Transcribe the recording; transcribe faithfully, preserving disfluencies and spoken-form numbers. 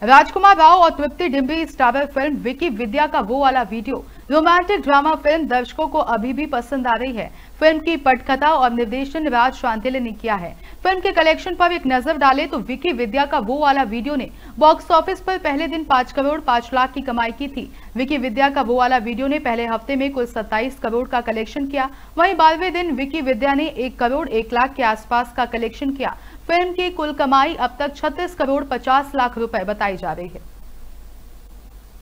राजकुमार राव और Tripti Dimri starrer film Vicky Vidya का वो वाला वीडियो रोमांटिक ड्रामा फिल्म दर्शकों को अभी भी पसंद आ रही है। फिल्म की पटकथा और निर्देशन राज शांतिले ने किया है। फिल्म के कलेक्शन पर एक नजर डालें तो विकी विद्या का वो वाला वीडियो ने बॉक्स ऑफिस पर पहले दिन पांच करोड़ पांच लाख की कमाई की थी। विकी विद्या का वो वाला वीडियो ने पहले हफ्ते में कुल सत्ताईस करोड़ का कलेक्शन किया। वहीं बारहवें दिन विकी विद्या ने एक करोड़ एक लाख के आसपास का कलेक्शन किया। फिल्म की कुल कमाई अब तक छत्तीस करोड़ पचास लाख रुपए बताई जा रही है।